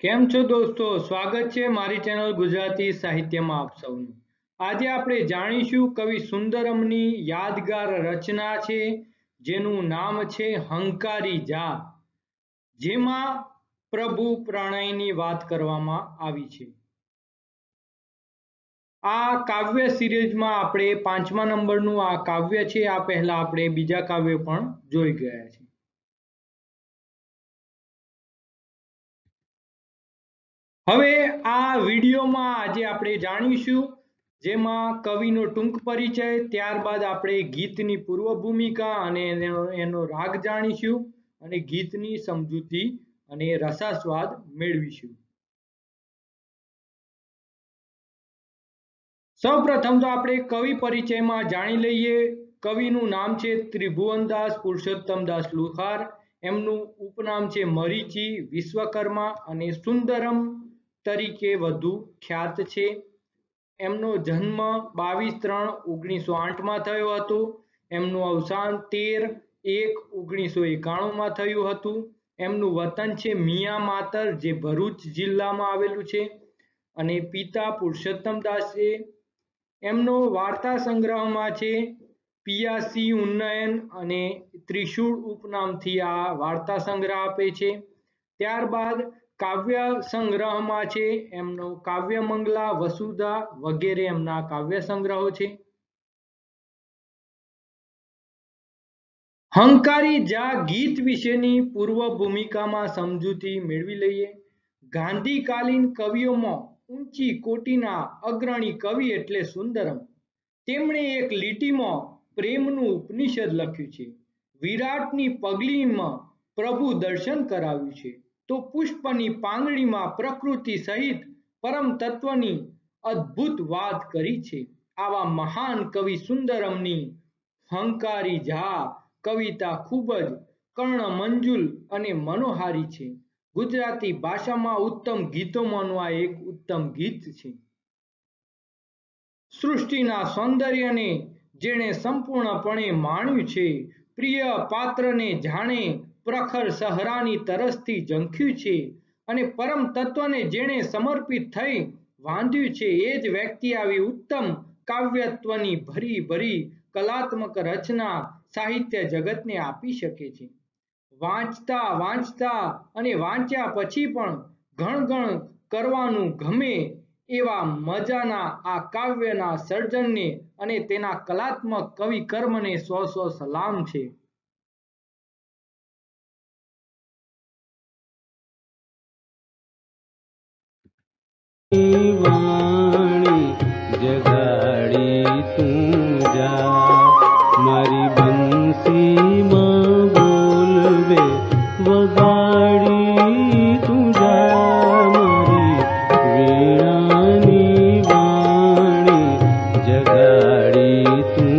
કેમ છો દોસ્તો? સ્વાગત છે મારી ચેનલ ગુજરાતી સાહિત્યમાં આપ સૌનું। આજે આપણે જાણીશું કવિ સુંદરમની યાદગાર રચના છે જેનું નામ છે હંકારી જા, જેમાં પ્રભુ પ્રણયની વાત કરવામાં આવી છે। આ કાવ્ય સિરીઝમાં આપણે 5મા નંબરનું આ કાવ્ય છે। આ પહેલા આપણે બીજા કાવ્ય પણ જોઈ ગયા છે। હવે આ વિડીયોમાં આજે આપણે જાણીશું જેમાં કવિનો ટૂંક પરિચય, ત્યારબાદ આપણે ગીતની પૂર્વ ભૂમિકા અને એનો રાગ જાણીશું અને ગીતની સમજૂતી અને રસાસ્વાદ મેળવીશું। સૌપ્રથમ તો આપણે કવિ પરિચયમાં જાણી લઈએ। કવિનું નામ છે ત્રિભુવનદાસ પુરુષોત્તમદાસ લુહાર। એમનું ઉપનામ છે મરીચી, વિશ્વકર્મા અને સુંદરમ તરીકે વધુ ખ્યાત છે। એમનો જન્મ 22/3/1908 માં થયો હતો। એમનું અવસાન 13/1/1991 થયું હતું। એમનું વતન છે મિયા માતર, જે ભરૂચ જિલ્લામાં આવેલું છે અને પિતા પુરુષોત્તમદાસ છે। એમનો વાર્તા સંગ્રહમાં છે પિયાસી ઉન્નયન અને ત્રિશૂળ ઉપનામથી આ વાર્તા સંગ્રહ આપે છે। ત્યારબાદ કાવ્ય સંગ્રહમાં છે એમનો કાવ્યમંગલા, વસુધા વગેરે એમના કાવ્ય સંગ્રહો છે। હંકારી જા ગીત વિશેની પૂર્વ ભૂમિકામાં સમજૂતી મેળવી લઈએ। ગાંધીકાલીન કવિઓમાં ઊંચી કોટીના અગ્રણી કવિ એટલે સુંદરમ। તેમણે એક લીટીમાં પ્રેમનું ઉપનિષદ લખ્યું છે। વિરાટની પગલીમાં પ્રભુ દર્શન કરાવ્યું છે, તો પુષ્પની પાંગડીમાં પ્રકૃતિ સહિત પરમ તત્વની અદ્ભુત વાત કરી છે। આવા મહાન કવિ સુંદરમની હંકારી જા કવિતા ખૂબ જ કર્ણમંજુલ અને મનોહારી છે। ગુજરાતી ભાષામાં ઉત્તમ ગીતોમાંનું આ એક ઉત્તમ ગીત છે। સૃષ્ટિના સૌંદર્યને જેણે સંપૂર્ણપણે માણ્યું છે, પ્રિય પાત્રને જાણે પ્રખર સહરાની તરસથી ઝંખ્યું છે અને પરમ તત્વને જેણે સમર્પિત થઈ વાંધ્યું છે, એ જ વ્યક્તિ આવી ઉત્તમ કાવ્યત્વની ભરી ભરી કલાત્મક રચના સાહિત્ય જગતને આપી શકે છે। વાંચતા વાંચતા અને વાંચ્યા પછી પણ ગણગણ કરવાનું ગમે એવા મજાના આ કાવ્યના સર્જનને અને તેના કલાત્મક કવિ કર્મને સો સો સલામ છે। વાણી જગાડી તું જા, મારી બંસીમાં બોલવે વગાડી તું જા, મારી વીણાની વાણી જગાડી તું।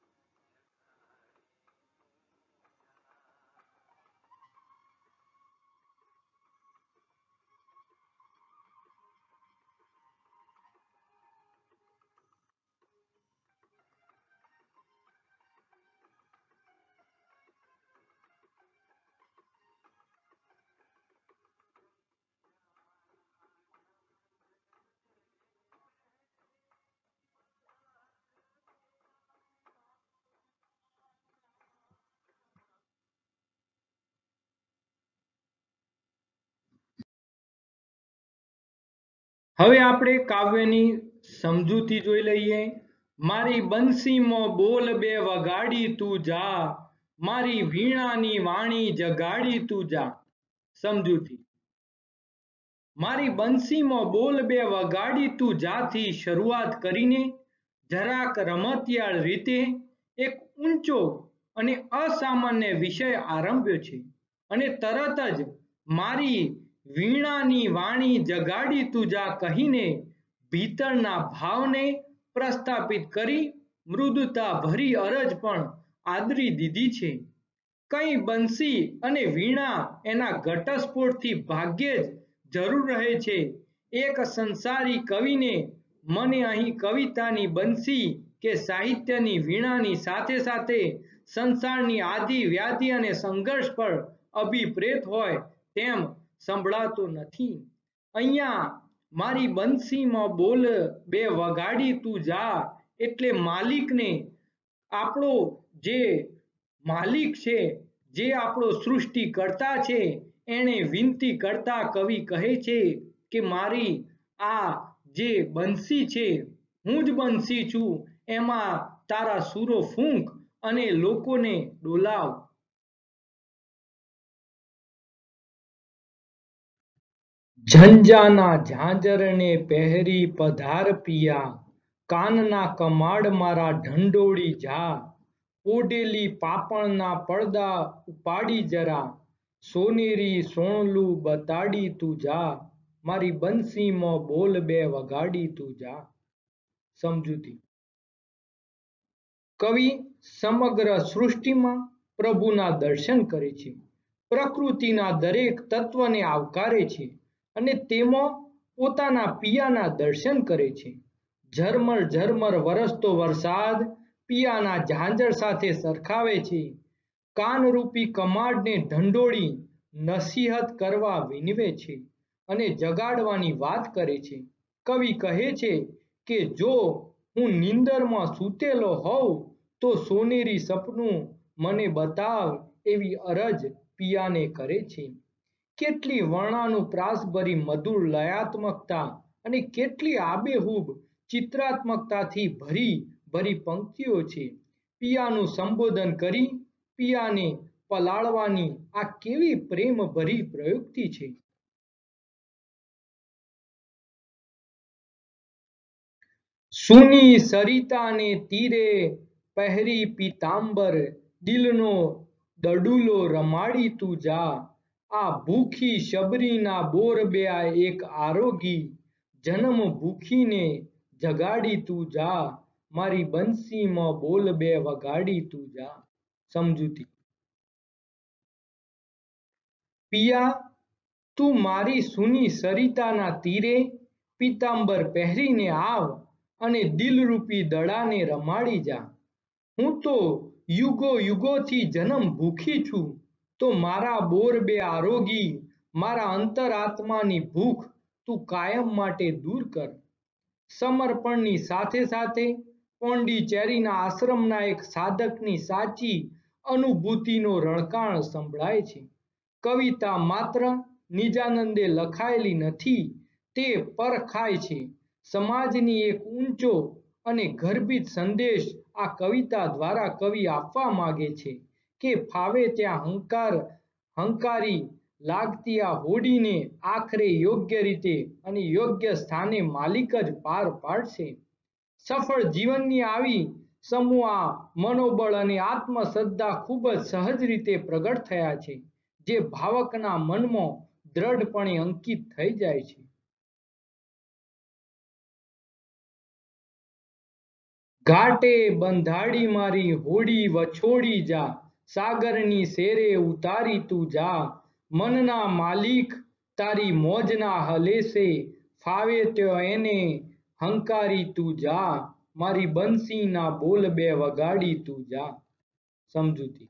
હવે આપણે કાવ્યની સમજૂતી જોઈ લઈએ। મારી બંસીમાં બોલ બે વગાડી તું જા, મારી વીણાની વાણી જગાડી તું જા। સમજૂતી: મારી બંસીમાં બોલ બે વગાડી તું જાથી શરૂઆત કરીને જરાક રમતિયાળ રીતે એક ઊંચો અને અસામાન્ય વિષય આરંભ્યો છે અને તરત જ મારી વીણાની વાણી જગાડી તું જા કહીને ભીતરના ભાવને પ્રસ્થાપિત કરી મૃદુતા ભરી અરજ પણ આદરી દીધી છે। કંઈ બંસી અને વીણા એના ઘટસ્ફોટથી ભાગ્યે જ જરૂર રહે છે। એક સંસારી કવિને મને અહીં કવિતાની બંસી કે સાહિત્યની વીણાની સાથે સાથે સંસારની આદિ વ્યાધિ અને સંઘર્ષ પર અભિપ્રેત હોય તેમ સંભળાતો નથી। અહીંયા મારી બંસીમાં બોલ બે વગાડી તું જા એટલે માલિકને આપણો જે માલિક છે, જે આપણો સૃષ્ટિકર્તા છે, એને વિનંતી કરતા કવિ કહે છે કે મારી આ જે બંસી છે, હું જ બંસી છું, એમાં તારા સૂરો ફૂંક અને લોકોને ડોલાવ. ઝંઝાના ઝાંઝરને પહેરી પધાર પિયા, કાનના કમાડ મારા ઢંઢોળી જા, ઓઢેલી પાપણના પડદા ઉપાડી જરા, સોનેરી સોણલું બતાડી તું જા, મારી બંસીમાં બોલ બે વગાડી તું જા. સમજૂતી. કવિ સમગ્ર સૃષ્ટિમાં પ્રભુના દર્શન કરે છે, પ્રકૃતિના દરેક તત્વને આવકારે છે અને તેમાં પોતાના પિયાના દર્શન કરે છે. ઝરમર ઝરમર વરસતો વરસાદ પિયાના ઝાંઝર સાથે સરખાવે છે, કાનરૂપી કમાડને ઢંઢોળી નસીહત કરવા વિનવે છે અને જગાડવાની વાત કરે છે. કવિ કહે છે કે જો હું નીંદરમાં સૂતેલો હોઉં તો સોનેરી સપનું મને બતાવ એવી અરજ પિયાને કરે છે. કેટલી વર્ણાનુપ્રાસભરી મધુર લયાત્મકતા અને કેટલી આબેહૂબ ચિત્રાત્મકતાથી ભરી ભરી પંક્તિઓ છે. પિયાનું સંબોધન કરી પિયાને પલાળવાની આ કેવી પ્રેમભરી પ્રયુક્તિ છે. સૂની સરિતાને તીરે પહેરી પીતાંબર, દિલનો દડુલો રમાડી તું જા, આ ભૂખી શબરીના બોર બે એક આરોગી, જન્મ ભૂખીને જગાડી તું જા, મારી બંસીમાં બોલ બે વગાડી તું જા. સમજૂતી. પિયા, તું મારી સૂની સરિતાના તીરે પીતાંબર પહેરીને આવ અને દિલરૂપી દડાને રમાડી જા. હું તો યુગો યુગોથી જન્મ ભૂખી છું, તો મારા બોર બે આરોગી, મારા અંતરાત્માની ભૂખ તું કાયમ માટે દૂર કર. સમર્પણની સાથે સાથે પોંડિચેરીના આશ્રમના એક સાધકની સાચી અનુભૂતિનો રણકાણ સંભળાય છે. કવિતા માત્ર નિજાનંદે લખાયેલી નથી, તે પરખાય છે. સમાજની એક ઊંચો અને ગર્ભિત સંદેશ આ કવિતા દ્વારા કવિ આપવા માંગે છે કે ફાવે ત્યાં હંકારી લાગતી આ હોડીને આખરે યોગ્ય રીતે અને યોગ્ય સ્થાને માલિક જ પાર પાડશે. સફળ જીવનની આવી સમૂહ મનોબળ અને આત્મશ્રદ્ધા ખૂબ જ સહજ રીતે પ્રગટ થયા છે, જે ભાવકના મનમાં દ્રઢપણે અંકિત થઈ જાય છે. ઘાટે બંધાડી મારી હોડી વછોડી જા, સાગરની શેરે ઉતારી તું જા, મનના માલિક તારી મોજના હલેસે, ફાવે ત્યો એને હંકારી તું જા, મારી બંસીના બોલ બે વગાડી તું જા. સમજૂતી.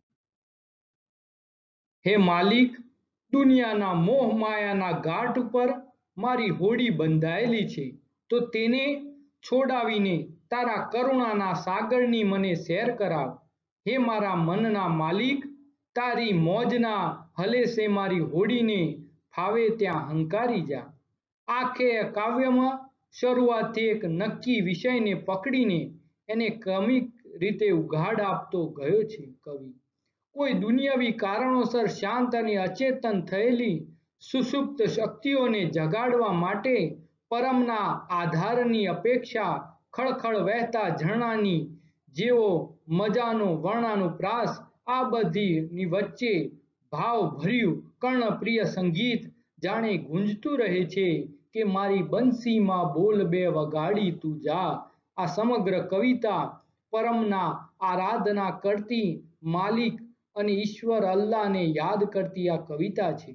હે માલિક, દુનિયાના મોહ માયાના ઘાટ ઉપર મારી હોડી બંધાયેલી છે, તો તેને છોડાવીને તારા કરુણાના સાગરની મને સૈર કરાવ. હે મારા મનના માલિક, તારી મોજના હલેસે મારી હોડીને ફાવે ત્યાં હંકારી જા. આખે કાવ્યમાં શરૂઆતથી એક નક્કી વિષયને પકડીને એને ક્રમિક રીતે ઉઘાડ આપતો ગયો છે. કવિ કોઈ દુનિયાવી કારણોસર શાંત અને અચેતન થયેલી સુષુપ્ત શક્તિઓને જગાડવા માટે પરમના આધારની અપેક્ષા ખળખળ વહેતા ઝરણાની જેવો મજાનો વર્ણાનુપ્રાસ, આ બધીની વચ્ચે ભાવભર્યું કર્ણપ્રિય સંગીત જાણે ગુંજતું રહે છે કે મારી બંસીમાં બોલ બે વગાડી તું જા. આ સમગ્ર કવિતા પરમના આરાધના કરતી માલિક અને ઈશ્વર અલ્લાહને યાદ કરતી આ કવિતા છે.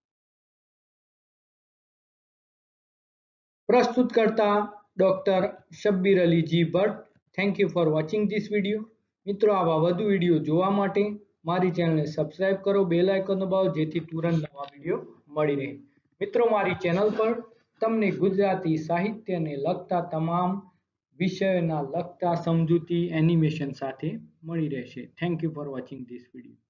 પ્રસ્તુત કરતા doctor Shabbir Ali ji Bhatt. Thank you for watching this video. મિત્રો, આવા વધુ વિડીયો જોવા માટે મારી ચેનલને સબસ્ક્રાઇબ કરો, બેલ આઇકન દબાવો જેથી તુરંત નવા વિડીયો મળી રહે. મિત્રો, મારી ચેનલ પર તમને ગુજરાતી સાહિત્યને લગતા તમામ વિષયોના લગતા સમજૂતી એનિમેશન સાથે મળી રહેશે. Thank you for watching this video.